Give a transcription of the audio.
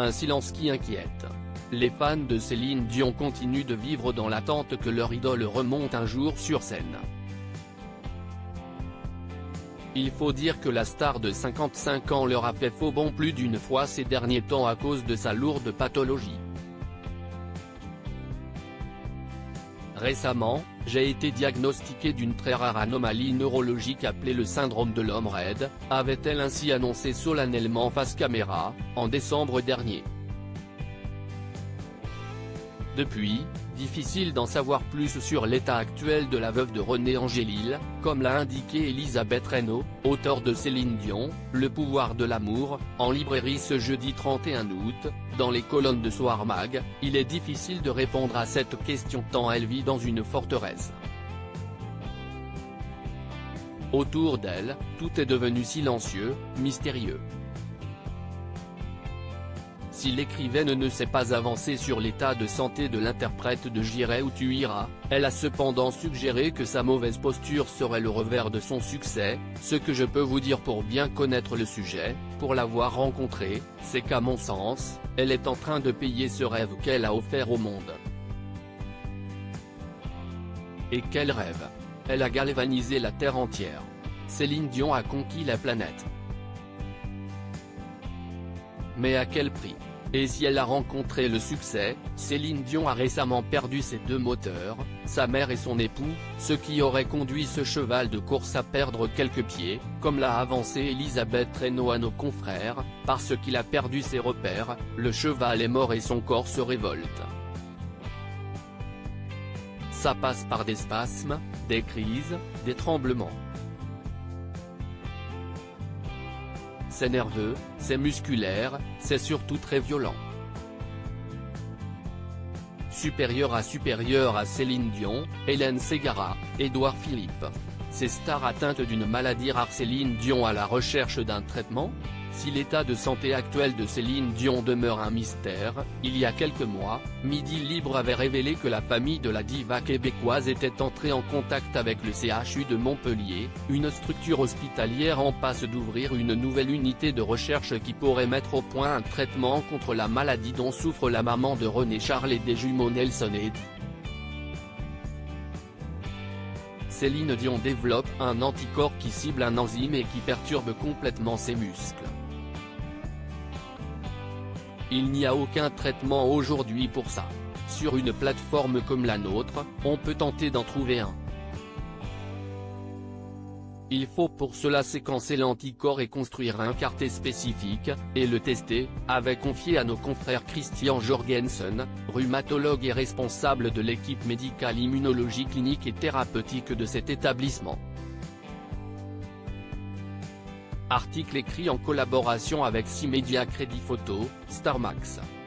un silence qui inquiète. Les fans de Céline Dion continuent de vivre dans l'attente que leur idole remonte un jour sur scène. Il faut dire que la star de 55 ans leur a fait faux bond plus d'une fois ces derniers temps à cause de sa lourde pathologie. Récemment, j'ai été diagnostiqué d'une très rare anomalie neurologique appelée le syndrome de l'homme raide, avait-elle ainsi annoncé solennellement face caméra, en décembre dernier. Depuis, difficile d'en savoir plus sur l'état actuel de la veuve de René Angélil, comme l'a indiqué Elisabeth Reynaud, auteure de Céline Dion, Le pouvoir de l'amour, en librairie ce jeudi 31 août, dans les colonnes de Soir Mag. Il est difficile de répondre à cette question tant elle vit dans une forteresse. Autour d'elle, tout est devenu silencieux, mystérieux. Si l'écrivaine ne s'est pas avancée sur l'état de santé de l'interprète de J'irai où tu iras, elle a cependant suggéré que sa mauvaise posture serait le revers de son succès. Ce que je peux vous dire pour bien connaître le sujet, pour l'avoir rencontrée, c'est qu'à mon sens, elle est en train de payer ce rêve qu'elle a offert au monde. Et quel rêve! Elle a galvanisé la terre entière. Céline Dion a conquis la planète. Mais à quel prix? Et si elle a rencontré le succès, Céline Dion a récemment perdu ses deux moteurs, sa mère et son époux, ce qui aurait conduit ce cheval de course à perdre quelques pieds, comme l'a avancé Elisabeth Reynaud à nos confrères, parce qu'il a perdu ses repères, le cheval est mort et son corps se révolte. Ça passe par des spasmes, des crises, des tremblements. C'est nerveux, c'est musculaire, c'est surtout très violent. Supérieur à Céline Dion, Hélène Ségara, Édouard Philippe. Ces stars atteintes d'une maladie rare. Céline Dion à la recherche d'un traitement? Si l'état de santé actuel de Céline Dion demeure un mystère, il y a quelques mois, Midi Libre avait révélé que la famille de la diva québécoise était entrée en contact avec le CHU de Montpellier, une structure hospitalière en passe d'ouvrir une nouvelle unité de recherche qui pourrait mettre au point un traitement contre la maladie dont souffre la maman de René Charles et des jumeaux Nelson et Eddie. Céline Dion développe un anticorps qui cible un enzyme et qui perturbe complètement ses muscles. Il n'y a aucun traitement aujourd'hui pour ça. Sur une plateforme comme la nôtre, on peut tenter d'en trouver un. Il faut pour cela séquencer l'anticorps et construire un quartet spécifique, et le tester, avait confié à nos confrères Christian Jorgensen, rhumatologue et responsable de l'équipe médicale immunologie clinique et thérapeutique de cet établissement. Article écrit en collaboration avec 6 médias Crédit Photo, Starmax.